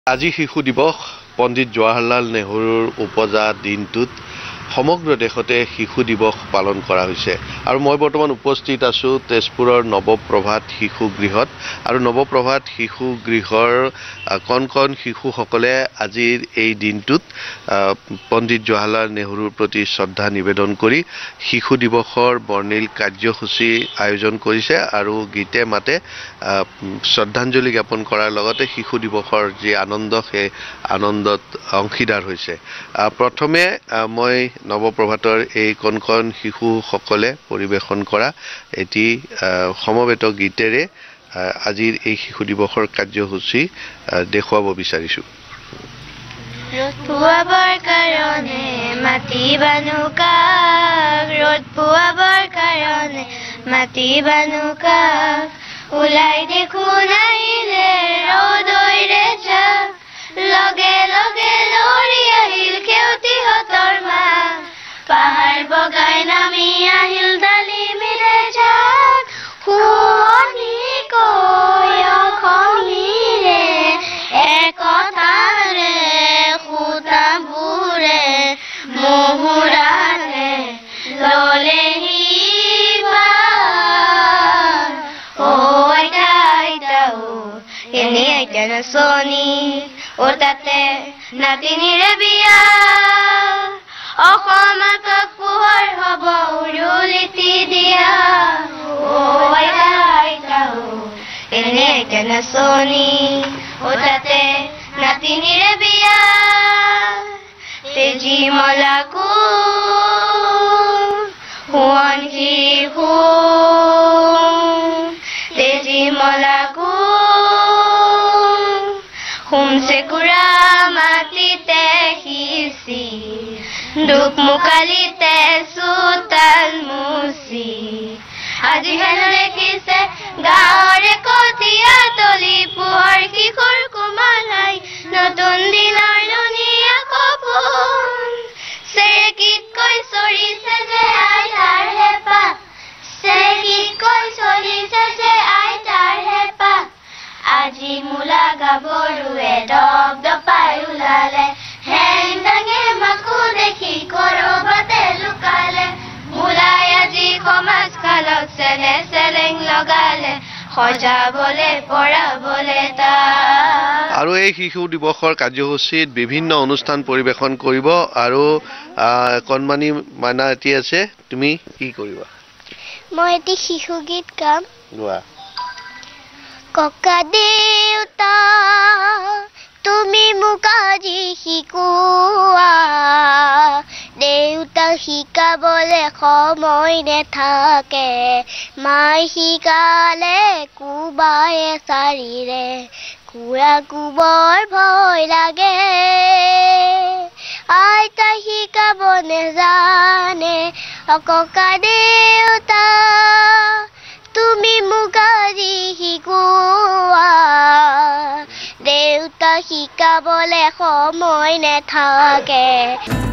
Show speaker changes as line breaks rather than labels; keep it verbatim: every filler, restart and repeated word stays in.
আজি শিশু দিৱস পণ্ডিত জৱাহৰলাল নেহৰুৰ উপজা দিনটোত সমগ্ৰ দেশতে শিশু দিৱস পালন কৰা হৈছে আৰু মই বৰ্তমান উপস্থিত আছো তেজপুৰৰ নৱপ্ৰভাত শিশু গৃহত আৰু নৱপ্ৰভাত শিশু গৃহৰ কণ কণ শিশুসকলে আজিৰ এই দিনটোত পণ্ডিত জৱাহৰলাল নেহৰুৰ প্ৰতি শ্ৰদ্ধা নিবেদন কৰি শিশু দিৱসৰ বৰ্ণিল কাৰ্যসূচী আয়োজন কৰিছে আৰু গীতে মাতে শ্ৰদ্ধাঞ্জলি জ্ঞাপন কৰাৰ লগতে শিশু দিৱসৰ যি আনন্দ সেই আনন্দত অংশীদাৰ হৈছে প্ৰথমে মই নৱপ্ৰভাতৰ এই কণ কণ শিশুসকলে পৰিৱেশন কৰা এটি সমবেত গীতেৰে আজিৰ এই শিশু দিৱসৰ কাৰ্যসূচী দেখুৱাব বিচাৰিছো
ৰ'দ পুৱাবৰ কাৰণে মাটি বানুকা ৰ'দ পুৱাবৰ কাৰণে মাটি বানুকা ওলাই দেখোন আহিলে ৰ'দৰে যা লগে লগে লৰি আহিল খেউতিহঁতৰ মা পাহাৰ বগাই নামি আহিল ডালিমিৰে জাক শুৱনি কৈ অসমীৰে একতাৰে সূতাবোৰে মুহুৰালে ললেহি বাৰ অ আইতা আইতা অ এনে আইতা নাচনি অ তাতে নাতিনিৰে বিয়া অসমত পোহৰ হ'ব উৰুলিটি দিয়া অ আইতা আইতা অ এনে আইতা নাচনি অ তাতে নাতিনিৰে বিয়া তেজি মলাকো সোৱন শিশু তেজি মলাকো হোমছে কুৰা মাটিতে সিঁচি দুখ মুকালিতে চোতাল মুচি আজি হেনো দেখিছে গাঁৱৰে কঠীয়া তলি পোহৰ কিশোৰ কোমলাই নতুন দিনৰ ধুনীয়া সপোন চেৰেকীত কৈ চৰিছে যে আইতাৰ হেঁপাহ চেৰেকীত কৈ চলিছে যে আইতাৰ হেঁপাহ আজি মূলা গাভৰুৱে দপ দপাই ওলালে হেং দাঙে মাকো দেখি কৰবাতে লুকালে মূলাই আজি সমাজখানক চেনে চেলেং লগালে সজাবলে পঢ়াবলে তাক
আৰু এই শিশু দিৱসৰ কাৰ্যসূচীত বিভিন্ন অনুষ্ঠান পৰিৱেশন কৰিব আৰু কণমানি মাইনা এটি আছে তুমি কি কৰিবা
মই এটি শিশু গীত গাম
গোৱা
ককা দেউতা তুমি মোক আজি শিকোৱা দেউতা শিকাবলে সময় নেথাকে মাই শিকালে কোবায়ে চাৰিৰে কুৰা কোবৰ ভয় লাগে আইতা শিকাব নেজানে অ ককা দেউতা তুমি মোক আজি শিকোৱা দেউতা শিকাবলে সময় নেথাকে